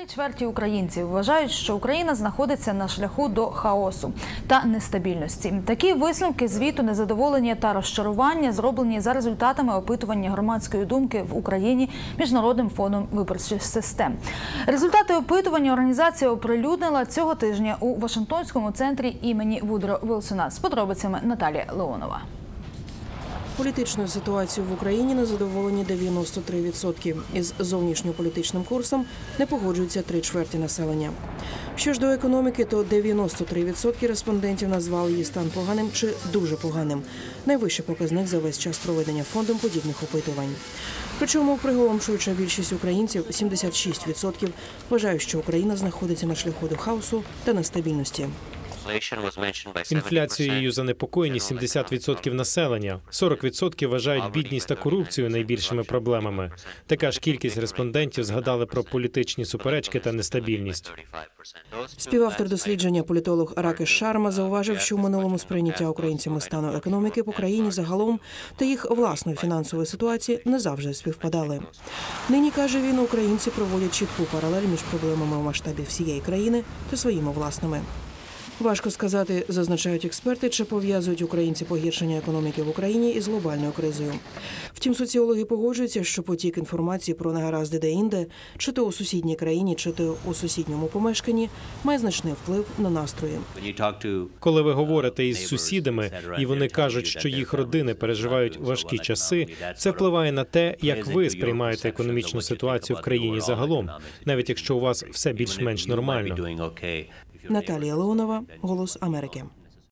3/4 українців вважають, що Україна знаходиться на шляху до хаосу та нестабільності. Такі висновки звіту незадоволення та розчарування зроблені за результатами опитування громадської думки в Україні Міжнародним фондом виборчих систем. Результати опитування організація оприлюднила цього тижня у Вашингтонському центрі імені Вудро Вілсона. З подробицями Наталія Леонова. Політичною ситуацією в Україні незадоволені 93%. Із зовнішньополітичним курсом не погоджуються 3/4 населення. Що ж до економіки, то 93% респондентів назвали її стан поганим чи дуже поганим. Найвищий показник за весь час проведення фондом подібних опитувань. Причому приголомшуюча більшість українців, 76%, вважають, що Україна знаходиться на шляху до хаосу та нестабільності. Інфляцією занепокоєні 70% населення. 40% вважають бідність та корупцію найбільшими проблемами. Така ж кількість респондентів згадали про політичні суперечки та нестабільність. Співавтор дослідження, політолог Ракеш Шарма, зауважив, що в минулому сприйняття українцями стану економіки по країні загалом та їх власної фінансової ситуації не завжди співпадали. Нині, каже він, українці проводять чітку паралель між проблемами у масштабі всієї країни та своїми власними. Важко сказати, зазначають експерти, чи пов'язують українці погіршення економіки в Україні із глобальною кризою. Втім, соціологи погоджуються, що потік інформації про негаразди де-інде, чи то у сусідній країні, чи то у сусідньому помешканні, має значний вплив на настрої. Коли ви говорите із сусідами, і вони кажуть, що їх родини переживають важкі часи, це впливає на те, як ви сприймаєте економічну ситуацію в країні загалом, навіть якщо у вас все більш-менш нормально. Наталія Леонова, «Голос Америки».